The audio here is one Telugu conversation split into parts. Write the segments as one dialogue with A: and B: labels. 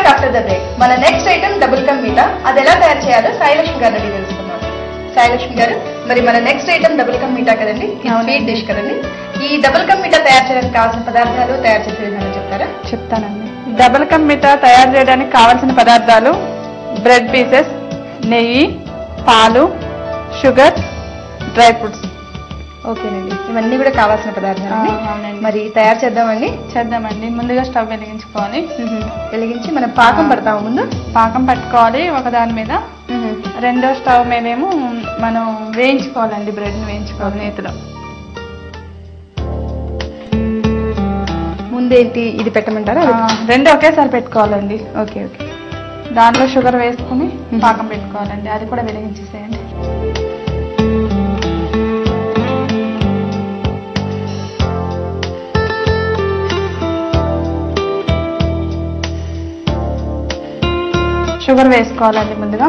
A: Back after the break. మన next item double ka meetha. అది ఎలా తయారు చేయాలో సాయిలక్ష్మి గారిని అడిగి తెలుసుకుందాం. సాయిలక్ష్మి గారు, మరి మన next item double ka meetha కదండి, స్వీట్ డిష్ కదండి. ఈ డబుల్ కమ్ మీటా తయారు చేయడానికి కావాల్సిన పదార్థాలు, తయారు చేసే విధానం చెప్తారా?
B: చెప్తానండి. డబుల్ కమ్ మీటా తయారు చేయడానికి కావాల్సిన పదార్థాలు: బ్రెడ్ పీసెస్, నెయ్యి, పాలు, షుగర్, డ్రై ఫ్రూట్స్.
A: ఓకేనండి, ఇవన్నీ కూడా కావాల్సిన పదార్థాలు.
B: అవునండి.
A: మరి తయారు చేద్దామండి.
B: చేద్దామండి. ముందుగా స్టవ్ వెలిగించుకోవాలి.
A: వెలిగించి మనం పాకం పడతాము. ముందు
B: పాకం పట్టుకోవాలి ఒకదాని మీద. రెండో స్టవ్ మీదేమో మనం వేయించుకోవాలండి. బ్రెడ్ ని వేయించుకోవాలి నేతిలో.
A: ముందేంటి ఇది పెట్టమంటారా?
B: రెండు ఒకేసారి పెట్టుకోవాలండి.
A: Okay okay.
B: దాంట్లో షుగర్ వేసుకుని పాకం పెట్టుకోవాలండి. అది కూడా వెలిగించేసేయండి. షుగర్ వేసుకోవాలండి ముందుగా.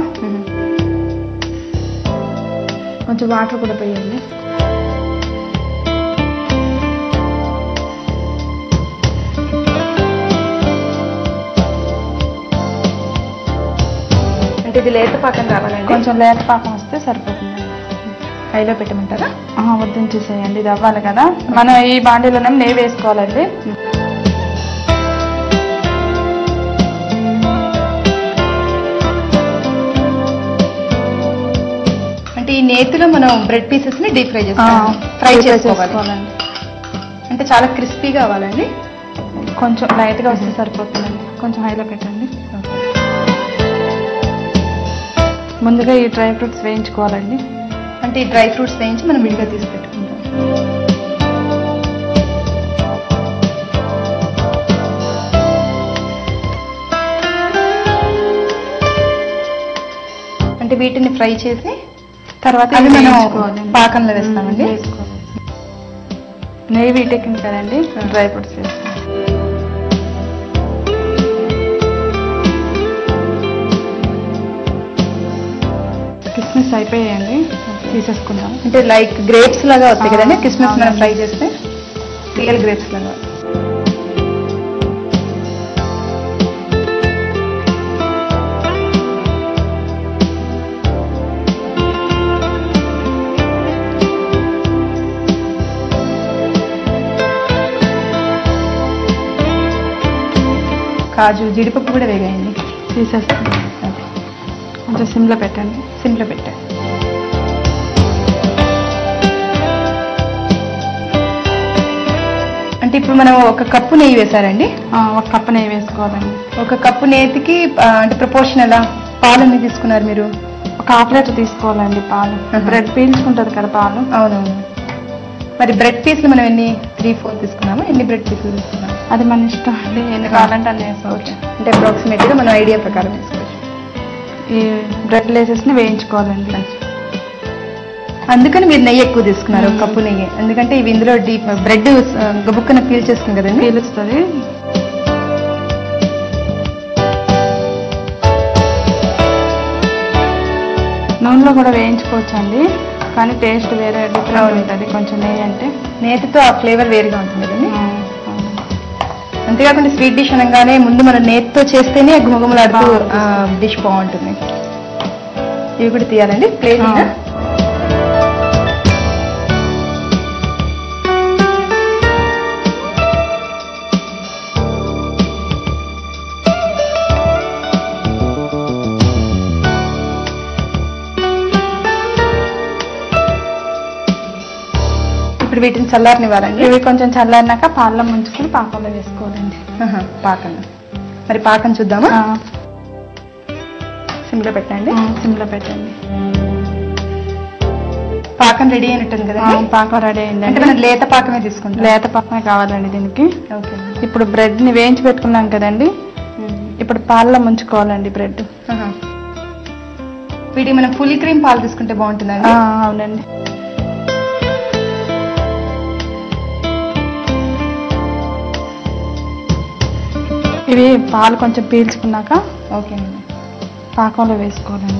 A: కొంచెం వాటర్ కూడా పోయండి. అంటే ఇది లేత పాకం రావాలండి.
B: కొంచెం లేత పాకం వస్తే సరిపోతుంది.
A: హైలో పెట్టమంటారా?
B: వద్దించేసేయండి. ఇది అవ్వాలి కదా. మనం ఈ బాండీలోనే నెయ్యి వేసుకోవాలండి.
A: ఈ నేతిలో మనం బ్రెడ్ పీసెస్ ని డీప్ ఫ్రై చేసుకోవాలండి. అంటే చాలా క్రిస్పీగా అవ్వాలండి.
B: కొంచెం లైట్ గా వస్తే సరిపోతుందండి. కొంచెం హైలో పెట్టండి. ముందుగా ఈ డ్రై ఫ్రూట్స్ వేయించుకోవాలండి.
A: అంటే ఈ డ్రై ఫ్రూట్స్ వేయించి మనం విడిగా తీసి పెట్టుకుంటాం. అంటే వీటిని ఫ్రై చేసి తర్వాత పాకంలో వేస్తామండి.
B: నెయ్యి వీటెక్కింది కదండి, డ్రై ఫ్రూట్స్ వేస్తాం. కిస్మిస్ అయిపోయాయండి, తీసేసుకుందాం.
A: అంటే లైక్ గ్రేప్స్ లాగా వస్తాయి కదండి కిస్మిస్ మనం ఫ్రై చేస్తే, రియల్ గ్రేప్స్ లాగా. కాజు, జీడిపప్పు కూడా వేగాయండి.
B: తీసేస్తాం. కొంచెం సిమ్లో పెట్టండి.
A: సిమ్లో పెట్టండి. అంటే ఇప్పుడు మనం ఒక కప్పు నెయ్యి వేసారండి.
B: ఒక కప్పు నెయ్యి వేసుకోవాలండి.
A: ఒక కప్పు నెయ్యికి అంటే ప్రపోర్షన్ ఎలా? పాలు ఎన్ని తీసుకున్నారు మీరు?
B: ఒక హాఫ్ లీటర్ తీసుకోవాలండి పాలు. బ్రెడ్ పీల్చుకుంటుంది కదా పాలు.
A: అవునవును. మరి బ్రెడ్ పీస్లు మనం ఎన్ని 3-4 తీసుకున్నాము? ఎన్ని బ్రెడ్ పీసులు తీసుకున్నాము?
B: అది మన ఇష్టం అండి, ఎన్ని కావాలంటే అన్ని వేసుకోవచ్చు.
A: అంటే అప్రాక్సిమేట్గా మనం ఐడియా ప్రకారం వేసుకోవచ్చు.
B: ఈ బ్రెడ్ లేసెస్ని వేయించుకోవాలండి.
A: అందుకని మీరు నెయ్యి ఎక్కువ తీసుకున్నారు, ఒక కప్పు నెయ్యి. ఎందుకంటే ఇవి ఇందులో డీప్ బ్రెడ్ గబుక్కన పీల్ చేసుకుని కదండి.
B: పీలుస్తుంది. నూనెలో కూడా వేయించుకోవచ్చు అండి, కానీ టేస్ట్ వేరే డిఫరెంట్ ఉంటుంది కొంచెం. నెయ్యి అంటే
A: నేతితో ఆ ఫ్లేవర్ వేరుగా ఉంటుంది కదండి. అంతేకాకుండా స్వీట్ డిష్ అనగానే ముందు మనం నేతితో చేస్తేనే గుమగుమలాడుతూ డిష్ బాగుంటుంది. ఇవి కూడా తీయాలండి ప్లేట్. ఇప్పుడు వీటిని చల్లారనివ్వాలండి.
B: ఇవి కొంచెం చల్లారినాక పాలలో ముంచుకొని పాకంలో వేసుకోవాలండి.
A: పాకం. మరి పాకం చూద్దామా? సిమ్లో పెట్టండి.
B: సిమ్లో పెట్టండి.
A: పాకం రెడీ అయినట్టుంది కదా?
B: పాకం రెడీ అయిందండి.
A: అంటే మనం లేత పాకమే తీసుకుంటాం.
B: లేత పాకమే కావాలండి దీనికి.
A: ఓకే.
B: ఇప్పుడు బ్రెడ్ ని వేయించి పెట్టుకున్నాం కదండి, ఇప్పుడు పాలలో ముంచుకోవాలండి బ్రెడ్.
A: వీటి మనం ఫుల్ క్రీమ్ పాలు తీసుకుంటే బాగుంటుందండి.
B: అవునండి. ఇవి పాలు కొంచెం పీల్చుకున్నాక
A: ఓకేనండి
B: పాకంలో వేసుకోవాలండి.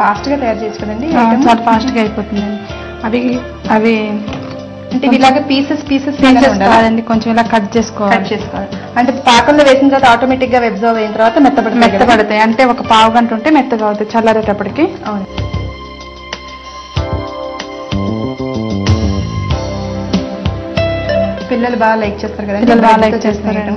A: ఫాస్ట్ గా తయారు చేయొచ్చు కదండి
B: చాలా ఫాస్ట్ గా అయిపోతుంది. అవి అవి
A: అంటే ఇలాగ పీసెస్ పీసెస్
B: కాదండి, కొంచెం ఇలా కట్ చేసుకోవాలి.
A: అంటే పాకంలో వేసిన తర్వాత ఆటోమేటిక్ గా అబ్జర్వ్ అయిన తర్వాత
B: మెత్తపడతాయి. అంటే ఒక పావు గంట ఉంటే మెత్తగా అవుతాయి చల్లారేటప్పటికి.
A: అవును. పిల్లలు బాగా లైక్ చేస్తారు కదా,
B: పిల్లలు బాగా లైక్ చేస్తారు.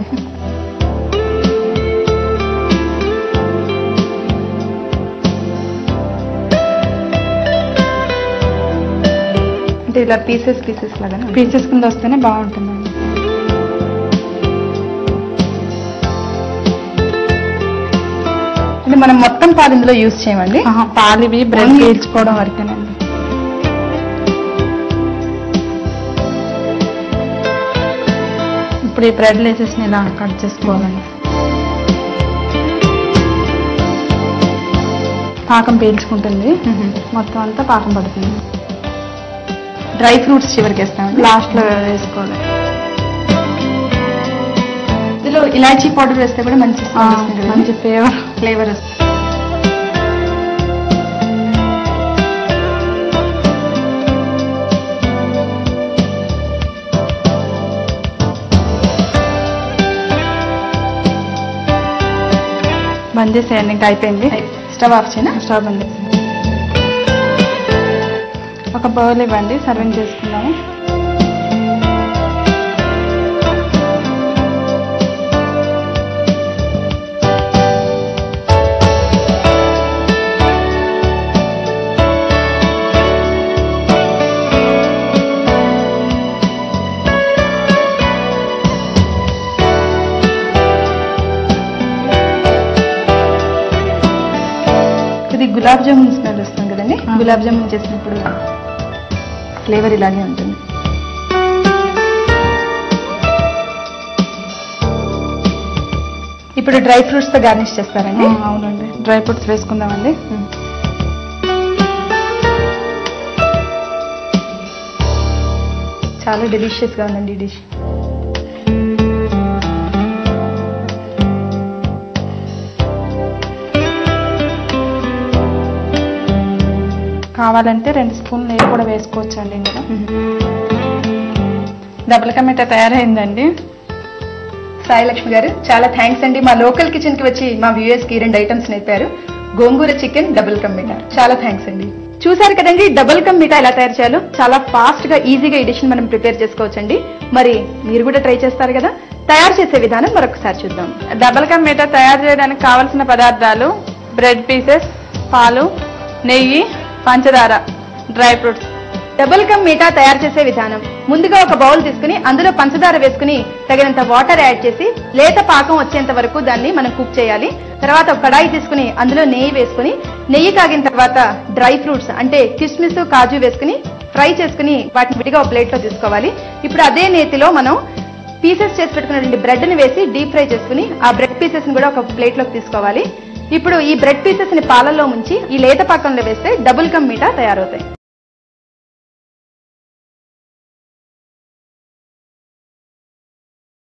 A: అంటే ఇలా పీసెస్ పీసెస్ లాగా
B: పీసెస్ కింద వస్తేనే బాగుంటుందండి.
A: అంటే మనం మొత్తం పాలు ఇందులో యూజ్ చేయమండి,
B: పాలు ఇవి బ్రెడ్ పీల్చుకోవడం వరకేనండి. ఇప్పుడు ఈ బ్రెడ్ లేసెస్ ఇలా కట్ చేసుకోవాలండి. పాకం పీల్చుకుంటుంది, మొత్తం అంతా పాకం పడుతుంది.
A: డ్రై ఫ్రూట్స్ చివరికి వేస్తామండి,
B: లాస్ట్ లో వేసుకోవాలి.
A: ఇందులో ఇలాచీ పౌడర్ వేస్తే కూడా మంచి ఫ్లేవర్ వస్తుంది.
B: బంద్ చేసేయండి, ఇంకా అయిపోయింది.
A: స్టవ్ ఆఫ్ చేయనా?
B: స్టవ్ బంద్ చేసి ఒక బౌల్ ఇవ్వండి, సర్వింగ్ చేసుకుందాము.
A: ఇది గులాబ్ జామున్ స్మెల్ వస్తుంది కదండి, గులాబ్ జామున్ చేసినప్పుడు ఫ్లేవర్ ఇలాగే ఉంటుంది. ఇప్పుడు డ్రై ఫ్రూట్స్ తో గార్నిష్ చేస్తారండి?
B: అవునండి, డ్రై ఫ్రూట్స్ వేసుకుందామండి.
A: చాలా డెలిషియస్ గా ఉందండి ఈ డిష్.
B: కావాలంటే 2 స్పూన్లు నెయ్యి కూడా వేసుకోవచ్చు అండి ఇందులో. డబుల్ కా మీఠా తయారైందండి.
A: సాయిలక్ష్మి గారు చాలా థ్యాంక్స్ అండి. మా లోకల్ కిచెన్ కి వచ్చి మా వ్యూయర్స్ కి 2 ఐటమ్స్ నేర్పారు, గోంగూర చికెన్, డబుల్ కమ్ మీఠా. చాలా థ్యాంక్స్ అండి. చూసారు కదండి డబుల్ కమ్ మీఠా ఎలా తయారు చేయాలో. చాలా ఫాస్ట్ గా ఈజీగా ఈ డిష్ మనం ప్రిపేర్ చేసుకోవచ్చండి. మరి మీరు కూడా ట్రై చేస్తారు కదా. తయారు చేసే విధానం మరొకసారి చూద్దాం.
B: డబుల్ కా మీఠా తయారు చేయడానికి కావలసిన పదార్థాలు: బ్రెడ్ పీసెస్, పాలు, నెయ్యి, పంచదార, dry fruits.
A: Double ka meetha తయారు చేసే విధానం: ముందుగా ఒక బౌల్ తీసుకుని అందులో పంచదార వేసుకుని తగినంత వాటర్ యాడ్ చేసి లేత పాకం వచ్చేంత వరకు దాన్ని మనం కుక్ చేయాలి. తర్వాత ఒక కడాయి తీసుకుని అందులో నెయ్యి వేసుకుని, నెయ్యి కాగిన తర్వాత డ్రై ఫ్రూట్స్ అంటే కిస్మిస్, కాజు వేసుకుని ఫ్రై చేసుకుని వాటిని విడిగా ఒక ప్లేట్ లో తీసుకోవాలి. ఇప్పుడు అదే నేతిలో మనం పీసెస్ చేసి పెట్టుకున్నటువంటి బ్రెడ్ ని వేసి డీప్ ఫ్రై చేసుకుని ఆ బ్రెడ్ పీసెస్ ని కూడా ఒక ప్లేట్ లోకి తీసుకోవాలి. ఇప్పుడు ఈ బ్రెడ్ పీసెస్ ని పాలల్లో ముంచి ఈ లేత పాకంలో వేస్తే డబుల్ కమ్ మీఠా తయారవుతాయి.